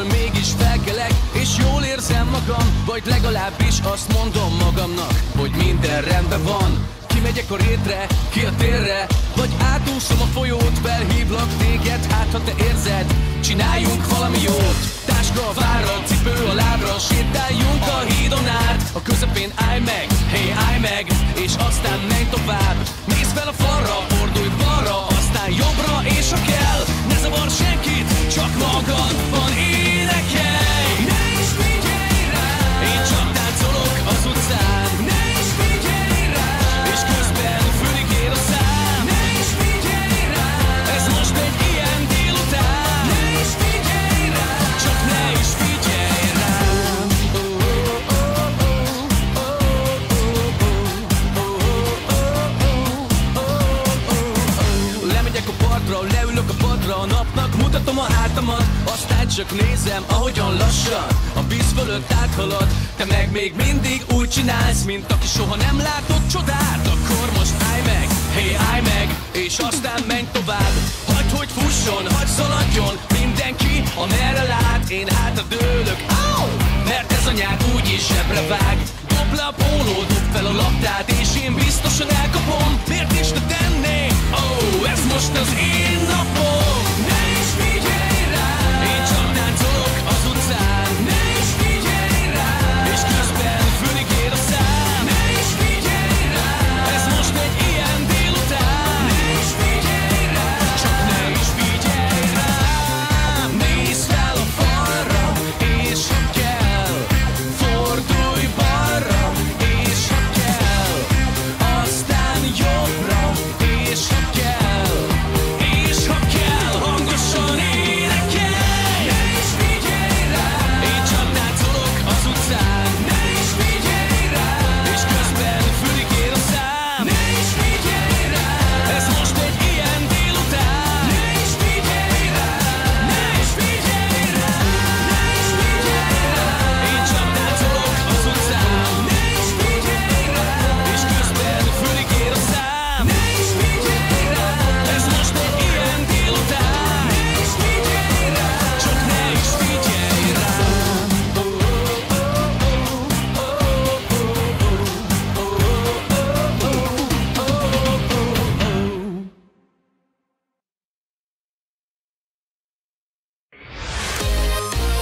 mégis felkelek, és jól érzem magam. Vagy legalábbis azt mondom magamnak, hogy minden rendben van. Kimegyek a rétre, ki a térre, vagy átúszom a folyót. Felhívlak téged, hát ha te érzed, csináljunk valami jót. Táska a vára, cipő a lábra, sétáljunk a hídon át. A közepén állj meg, hey állj meg, és aztán menj tovább. Nézd fel a falra, fordulj balra, aztán jobbra, és ha kell, ne zavar senkit, csak magadban énekelj. Ne is figyelj rám, én csak táncolok az utcán. Ne is figyelj rám, és közben fűnik ér a szám. Ne is figyelj rám, ez most egy ilyen délután. Ne is figyelj rám, csak ne is figyelj rám. Lemegyek a partra, leülök a padra, a napnak mutatom a hátamat, aztán csak nézem, ahogyan lassan a víz fölött áthalad. Te meg még mindig úgy csinálsz, mint aki soha nem látott csodát. Akkor most állj meg, hey állj meg, és aztán menj tovább. Hagyd, hogy fusson, hagyd szaladjon mindenki, amerre lát. Én hátra dőlök, mert ez a nyár úgyis zsebre vág. Dob le a póló, dob fel a labdát, és én biztosan elkapom. Miért is ne tennék? Ez most az én napom. Ne is figyelj!